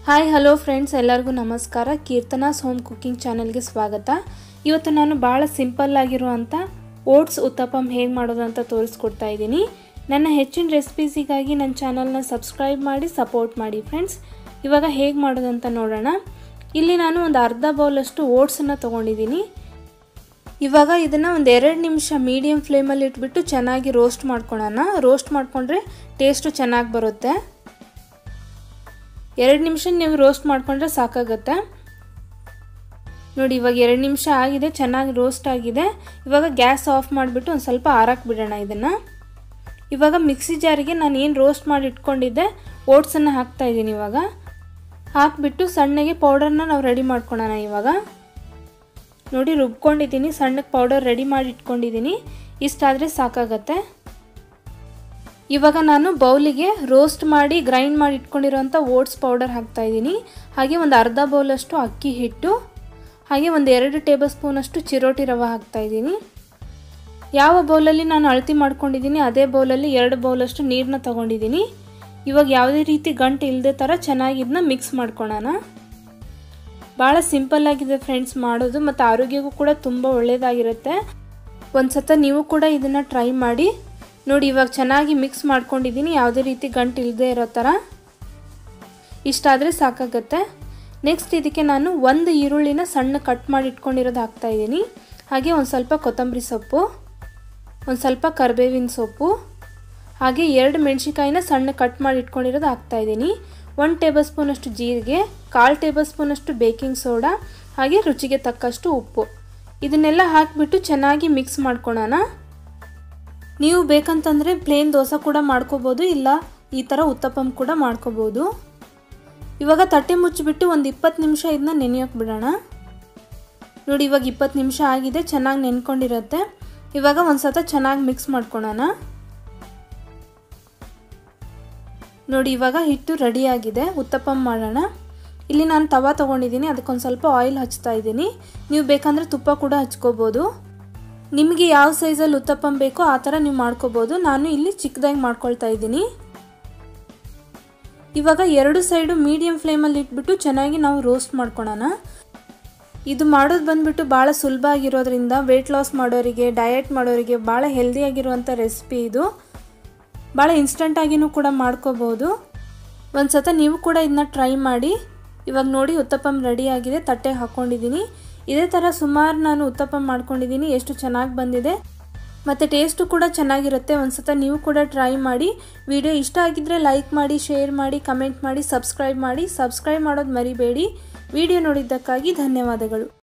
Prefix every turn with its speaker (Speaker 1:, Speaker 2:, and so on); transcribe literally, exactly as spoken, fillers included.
Speaker 1: Hi hello friends, ಎಲ್ಲರಿಗೂ ನಮಸ್ಕಾರ. ಕೀರ್ತನಾಸ್ home cooking ಚಾನೆಲ್ಗೆ ಸ್ವಾಗತ. ಇವತ್ತು ನಾನು ಭಾಳ ಸಿಂಪಲ್ ಆಗಿರುವಂಥ ಓಟ್ಸ್ ಉತ್ತಪ್ಪಂ ಹೇಗೆ ಮಾಡೋದು ಅಂತ ತೋರಿಸ್ಕೊಡ್ತಾ ಇದ್ದೀನಿ. ನನ್ನ ಹೆಚ್ಚಿನ ರೆಸಿಪೀಸಿಗಾಗಿ ನನ್ನ ಚಾನಲ್ನ ಸಬ್ಸ್ಕ್ರೈಬ್ ಮಾಡಿ ಸಪೋರ್ಟ್ ಮಾಡಿ ಫ್ರೆಂಡ್ಸ್. ಇವಾಗ ಹೇಗೆ ಮಾಡೋದು ಅಂತ ನೋಡೋಣ. ಇಲ್ಲಿ ನಾನು ಒಂದು ಅರ್ಧ ಬೌಲಷ್ಟು ಓಟ್ಸನ್ನು ತೊಗೊಂಡಿದ್ದೀನಿ. ಇವಾಗ ಇದನ್ನು ಒಂದು ಎರಡು ನಿಮಿಷ ಮೀಡಿಯಮ್ ಫ್ಲೇಮಲ್ಲಿ ಇಟ್ಬಿಟ್ಟು ಚೆನ್ನಾಗಿ ರೋಸ್ಟ್ ಮಾಡ್ಕೊಳ್ಳೋಣ. ರೋಸ್ಟ್ ಮಾಡಿಕೊಂಡ್ರೆ ಟೇಸ್ಟು ಚೆನ್ನಾಗಿ ಬರುತ್ತೆ. ಎರಡು ನಿಮಿಷ ನೀವು ರೋಸ್ಟ್ ಮಾಡಿಕೊಂಡ್ರೆ ಸಾಕಾಗುತ್ತೆ. ನೋಡಿ, ಇವಾಗ ಎರಡು ನಿಮಿಷ ಆಗಿದೆ, ಚೆನ್ನಾಗಿ ರೋಸ್ಟ್ ಆಗಿದೆ. ಇವಾಗ ಗ್ಯಾಸ್ ಆಫ್ ಮಾಡಿಬಿಟ್ಟು ಒಂದು ಸ್ವಲ್ಪ ಆರಕ್ಕೆ ಬಿಡೋಣ ಇದನ್ನು. ಇವಾಗ ಮಿಕ್ಸಿ ಜಾರಿಗೆ ನಾನು ಏನು ರೋಸ್ಟ್ ಮಾಡಿ ಇಟ್ಕೊಂಡಿದ್ದೆ ಓಟ್ಸನ್ನು ಹಾಕ್ತಾಯಿದ್ದೀನಿ. ಇವಾಗ ಹಾಕಿಬಿಟ್ಟು ಸಣ್ಣಗೆ ಪೌಡರ್ನ ನಾವು ರೆಡಿ ಮಾಡ್ಕೊಳ್ಳೋಣ. ಇವಾಗ ನೋಡಿ, ರುಬ್ಕೊಂಡಿದ್ದೀನಿ, ಸಣ್ಣಗೆ ಪೌಡರ್ ರೆಡಿ ಮಾಡಿ ಇಟ್ಕೊಂಡಿದ್ದೀನಿ. ಇಷ್ಟಾದರೆ ಸಾಕಾಗತ್ತೆ. ಇವಾಗ ನಾನು ಬೌಲಿಗೆ ರೋಸ್ಟ್ ಮಾಡಿ ಗ್ರೈಂಡ್ ಮಾಡಿ ಇಟ್ಕೊಂಡಿರೋಂಥ ಓಟ್ಸ್ ಪೌಡರ್ ಹಾಕ್ತಾಯಿದ್ದೀನಿ. ಹಾಗೆ ಒಂದು ಅರ್ಧ ಬೌಲಷ್ಟು ಅಕ್ಕಿ ಹಿಟ್ಟು, ಹಾಗೆ ಒಂದು ಎರಡು ಟೇಬಲ್ ಸ್ಪೂನಷ್ಟು ಚಿರೋಟಿ ರವೆ ಹಾಕ್ತಾಯಿದ್ದೀನಿ. ಯಾವ ಬೌಲಲ್ಲಿ ನಾನು ಅಳತೆ ಮಾಡ್ಕೊಂಡಿದ್ದೀನಿ ಅದೇ ಬೌಲಲ್ಲಿ ಎರಡು ಬೌಲಷ್ಟು ನೀರನ್ನ ತೊಗೊಂಡಿದ್ದೀನಿ. ಇವಾಗ ಯಾವುದೇ ರೀತಿ ಗಂಟು ಇಲ್ಲದೆ ಥರ ಚೆನ್ನಾಗಿ ಇದನ್ನ ಮಿಕ್ಸ್ ಮಾಡ್ಕೊಳ್ಳೋಣ. ಭಾಳ ಸಿಂಪಲ್ಲಾಗಿದೆ ಫ್ರೆಂಡ್ಸ್ ಮಾಡೋದು, ಮತ್ತು ಆರೋಗ್ಯಕ್ಕೂ ಕೂಡ ತುಂಬ ಒಳ್ಳೆಯದಾಗಿರುತ್ತೆ. ಒಂದು ಸತ ನೀವು ಕೂಡ ಇದನ್ನು ಟ್ರೈ ಮಾಡಿ ನೋಡಿ. ಇವಾಗ ಚೆನ್ನಾಗಿ ಮಿಕ್ಸ್ ಮಾಡ್ಕೊಂಡಿದ್ದೀನಿ, ಯಾವುದೇ ರೀತಿ ಗಂಟು ಇಲ್ಲದೆ ಇರೋ ಥರ. ಇಷ್ಟಾದರೆ ಸಾಕಾಗತ್ತೆ. ನೆಕ್ಸ್ಟ್ ಇದಕ್ಕೆ ನಾನು ಒಂದು ಈರುಳ್ಳಿನ ಸಣ್ಣ ಕಟ್ ಮಾಡಿ ಇಟ್ಕೊಂಡಿರೋದು ಹಾಕ್ತಾಯಿದ್ದೀನಿ. ಹಾಗೆ ಒಂದು ಸ್ವಲ್ಪ ಕೊತ್ತಂಬರಿ ಸೊಪ್ಪು, ಒಂದು ಸ್ವಲ್ಪ ಕರಿಬೇವಿನ ಸೊಪ್ಪು, ಹಾಗೆ ಎರಡು ಮೆಣಸಿನ್ಕಾಯಿನ ಸಣ್ಣ ಕಟ್ ಮಾಡಿ ಇಟ್ಕೊಂಡಿರೋದು ಹಾಕ್ತಾಯಿದ್ದೀನಿ. ಒಂದು ಟೇಬಲ್ ಸ್ಪೂನಷ್ಟು ಜೀರಿಗೆ, ಕಾಲು ಟೇಬಲ್ ಸ್ಪೂನಷ್ಟು ಬೇಕಿಂಗ್ ಸೋಡಾ, ಹಾಗೆ ರುಚಿಗೆ ತಕ್ಕಷ್ಟು ಉಪ್ಪು. ಇದನ್ನೆಲ್ಲ ಹಾಕಿಬಿಟ್ಟು ಚೆನ್ನಾಗಿ ಮಿಕ್ಸ್ ಮಾಡ್ಕೊಳ್ಳೋಣ. ನೀವು ಬೇಕಂತಂದರೆ ಪ್ಲೇನ್ ದೋಸೆ ಕೂಡ ಮಾಡ್ಕೋಬೋದು, ಇಲ್ಲ ಈ ಥರ ಉತ್ತಪ್ಪಂ ಕೂಡ ಮಾಡ್ಕೋಬೋದು. ಇವಾಗ ತಟ್ಟೆ ಮುಚ್ಚಿಬಿಟ್ಟು ಒಂದು ಇಪ್ಪತ್ತು ನಿಮಿಷ ಇದನ್ನ ನೆನೆಯೋಕೆ ಬಿಡೋಣ. ನೋಡಿ, ಇವಾಗ ಇಪ್ಪತ್ತು ನಿಮಿಷ ಆಗಿದೆ, ಚೆನ್ನಾಗಿ ನೆನ್ಕೊಂಡಿರುತ್ತೆ. ಇವಾಗ ಒಂದು ಸತ ಚೆನ್ನಾಗಿ ಮಿಕ್ಸ್ ಮಾಡ್ಕೊಳ್ಳೋಣ. ನೋಡಿ, ಇವಾಗ ಹಿಟ್ಟು ರೆಡಿಯಾಗಿದೆ, ಉತ್ತಪ್ಪಂ ಮಾಡೋಣ. ಇಲ್ಲಿ ನಾನು ತವಾ ತೊಗೊಂಡಿದ್ದೀನಿ, ಅದಕ್ಕೊಂದು ಸ್ವಲ್ಪ ಆಯಿಲ್ ಹಚ್ತಾ ಇದ್ದೀನಿ. ನೀವು ಬೇಕಂದರೆ ತುಪ್ಪ ಕೂಡ ಹಚ್ಕೋಬೋದು. ನಿಮಗೆ ಯಾವ ಸೈಜಲ್ಲಿ ಉತ್ತಪ್ಪಂ ಬೇಕೋ ಆ ಥರ ನೀವು ಮಾಡ್ಕೋಬೋದು. ನಾನು ಇಲ್ಲಿ ಚಿಕ್ಕದಾಗಿ ಮಾಡ್ಕೊಳ್ತಾ ಇದ್ದೀನಿ. ಇವಾಗ ಎರಡು ಸೈಡು ಮೀಡಿಯಮ್ ಫ್ಲೇಮಲ್ಲಿ ಇಟ್ಬಿಟ್ಟು ಚೆನ್ನಾಗಿ ನಾವು ರೋಸ್ಟ್ ಮಾಡ್ಕೊಳ್ಳೋಣ. ಇದು ಮಾಡೋದು ಬಂದುಬಿಟ್ಟು ಭಾಳ ಸುಲಭ ಆಗಿರೋದ್ರಿಂದ ವೆಯ್ಟ್ ಲಾಸ್ ಮಾಡೋರಿಗೆ, ಡಯಟ್ ಮಾಡೋರಿಗೆ ಭಾಳ ಹೆಲ್ದಿಯಾಗಿರುವಂಥ ರೆಸಿಪಿ ಇದು. ಭಾಳ ಇನ್ಸ್ಟಂಟಾಗಿಯೂ ಕೂಡ ಮಾಡ್ಕೋಬೋದು. ಒಂದು ಸತ ನೀವು ಕೂಡ ಇದನ್ನ ಟ್ರೈ ಮಾಡಿ. ಇವಾಗ ನೋಡಿ, ಉತ್ತಪ್ಪಂ ರೆಡಿಯಾಗಿದೆ, ತಟ್ಟೆಗೆ ಹಾಕ್ಕೊಂಡಿದ್ದೀನಿ. ಇದೇ ಥರ ಸುಮಾರು ನಾನು ಉತ್ತಪ್ಪಂ ಮಾಡ್ಕೊಂಡಿದ್ದೀನಿ. ಎಷ್ಟು ಚೆನ್ನಾಗಿ ಬಂದಿದೆ, ಮತ್ತು ಟೇಸ್ಟು ಕೂಡ ಚೆನ್ನಾಗಿರುತ್ತೆ. ಒಂದು ಸತ ನೀವು ಕೂಡ ಟ್ರೈ ಮಾಡಿ. ವಿಡಿಯೋ ಇಷ್ಟ ಆಗಿದ್ದರೆ ಲೈಕ್ ಮಾಡಿ, ಶೇರ್ ಮಾಡಿ, ಕಮೆಂಟ್ ಮಾಡಿ, ಸಬ್ಸ್ಕ್ರೈಬ್ ಮಾಡಿ. ಸಬ್ಸ್ಕ್ರೈಬ್ ಮಾಡೋದು ಮರಿಬೇಡಿ. ವಿಡಿಯೋ ನೋಡಿದ್ದಕ್ಕಾಗಿ ಧನ್ಯವಾದಗಳು.